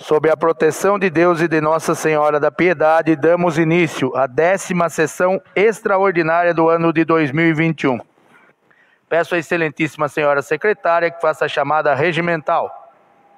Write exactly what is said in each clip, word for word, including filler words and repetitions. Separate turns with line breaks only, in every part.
Sob a proteção de Deus e de Nossa Senhora da Piedade, damos início à décima sessão extraordinária do ano de dois mil e vinte e um. Peço à excelentíssima senhora secretária que faça a chamada regimental.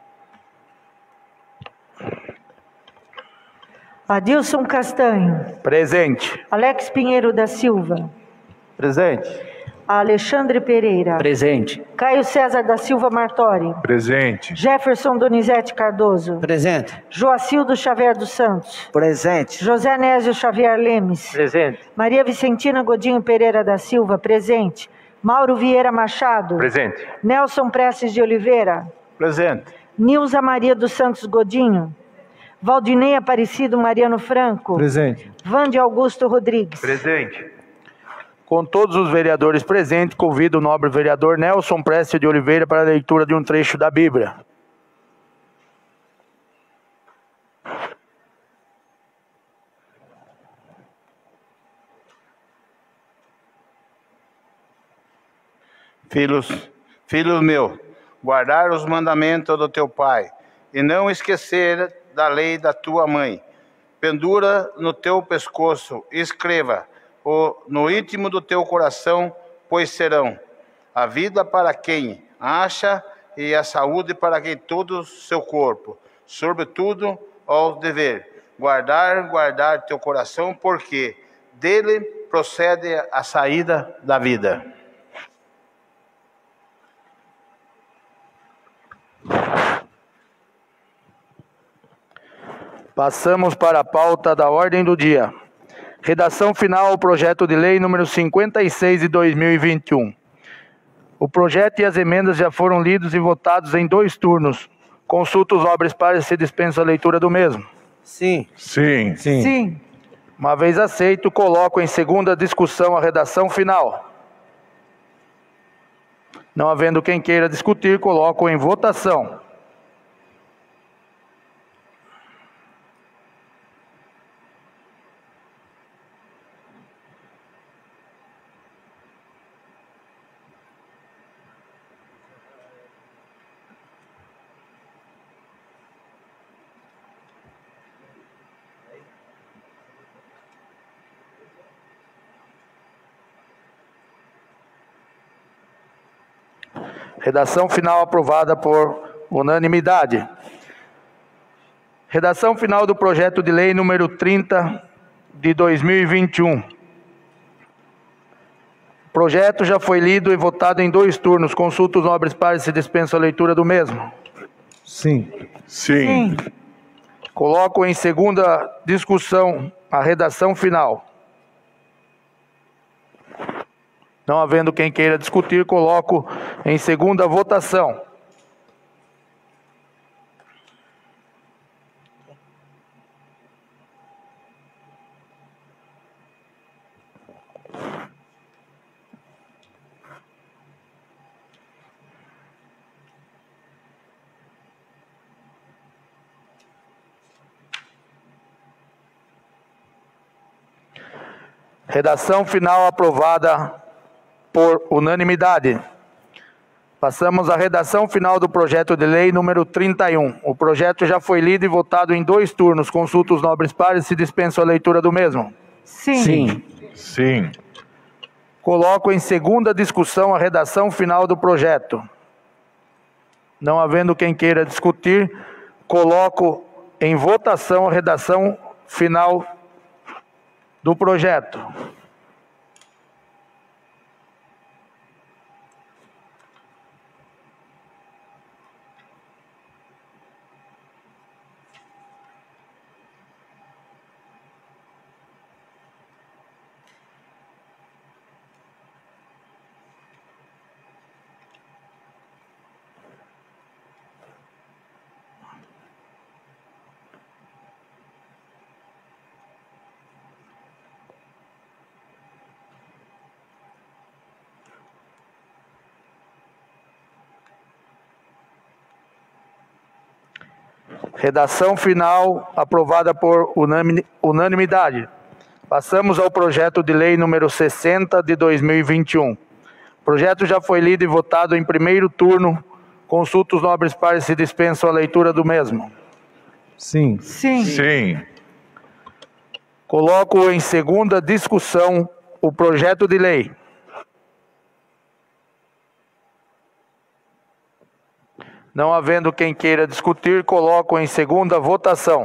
Adilson Castanho.
Presente.
Alex Pinheiro da Silva.
Presente.
Alexandre Pereira.
Presente.
Caio César da Silva Martori.
Presente.
Jefferson Donizete Cardoso.
Presente.
Joacildo Xavier dos Santos.
Presente.
José Nésio Xavier Lemes.
Presente.
Maria Vicentina Godinho Pereira da Silva. Presente. Mauro Vieira Machado.
Presente.
Nelson Prestes de Oliveira.
Presente.
Nilza Maria dos Santos Godinho. Valdinei Aparecido Mariano Franco.
Presente.
Vande Augusto Rodrigues.
Presente.
Com todos os vereadores presentes, convido o nobre vereador Nelson Prestes de Oliveira para a leitura de um trecho da Bíblia.
Filhos, filhos meus, guardar os mandamentos do teu pai, e não esquecer da lei da tua mãe. Pendura no teu pescoço, escreva o no íntimo do teu coração, pois serão a vida para quem acha e a saúde para quem todo o seu corpo. Sobretudo, ao dever, guardar, guardar teu coração, porque dele procede a saída da vida.
Passamos para a pauta da ordem do dia. Redação final ao projeto de lei número cinquenta e seis de dois mil e vinte e um. O projeto e as emendas já foram lidos e votados em dois turnos. Consulta os nobres pares se dispensa a leitura do mesmo.
Sim.
Sim.
Sim.
Sim.
Uma vez aceito, coloco em segunda discussão a redação final. Não havendo quem queira discutir, coloco em votação. Redação final aprovada por unanimidade. Redação final do projeto de lei número trinta de dois mil e vinte e um. O projeto já foi lido e votado em dois turnos. Consulta os nobres pares se dispensa a leitura do mesmo.
Sim. Sim.
Sim.
Coloco em segunda discussão a redação final. Não havendo quem queira discutir, coloco em segunda votação. Redação final aprovada por unanimidade. Passamos à redação final do projeto de lei número trinta e um. O projeto já foi lido e votado em dois turnos. Consulta os nobres pares se dispensa a leitura do mesmo.
Sim.
Sim.
Sim.
Coloco em segunda discussão a redação final do projeto. Não havendo quem queira discutir, coloco em votação a redação final do projeto. Redação final aprovada por unanimidade. Passamos ao projeto de lei número sessenta de dois mil e vinte e um. O projeto já foi lido e votado em primeiro turno. Consulta os nobres pares se dispensam a leitura do mesmo.
Sim.
Sim.
Sim.
Coloco em segunda discussão o projeto de lei. Não havendo quem queira discutir, coloco em segunda votação.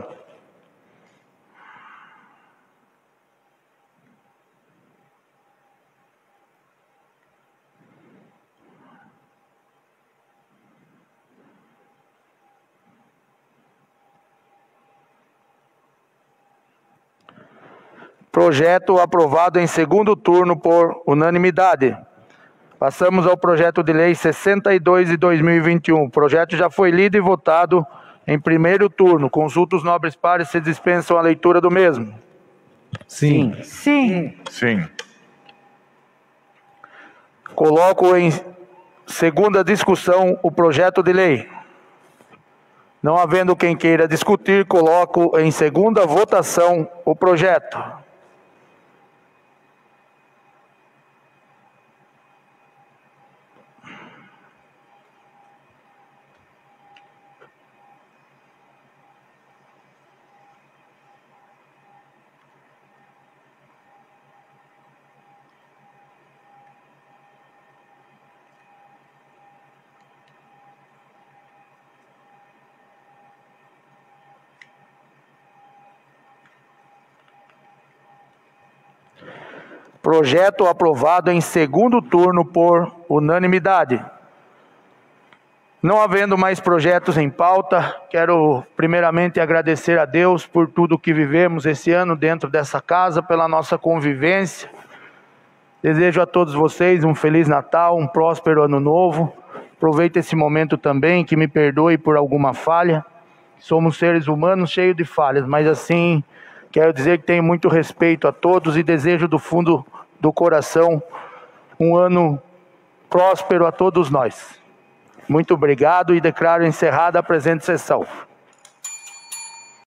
Projeto aprovado em segundo turno por unanimidade. Passamos ao projeto de lei sessenta e dois de dois mil e vinte e um. O projeto já foi lido e votado em primeiro turno. Consulta os nobres pares se dispensam a leitura do mesmo.
Sim.
Sim.
Sim.
Coloco em segunda discussão o projeto de lei. Não havendo quem queira discutir, coloco em segunda votação o projeto. Projeto aprovado em segundo turno por unanimidade. Não havendo mais projetos em pauta, quero primeiramente agradecer a Deus por tudo que vivemos esse ano dentro dessa casa, pela nossa convivência. Desejo a todos vocês um Feliz Natal, um próspero Ano Novo. Aproveito esse momento também, que me perdoe por alguma falha. Somos seres humanos cheios de falhas, mas assim, quero dizer que tenho muito respeito a todos e desejo do fundo do coração um ano próspero a todos nós. Muito obrigado e declaro encerrada a presente sessão.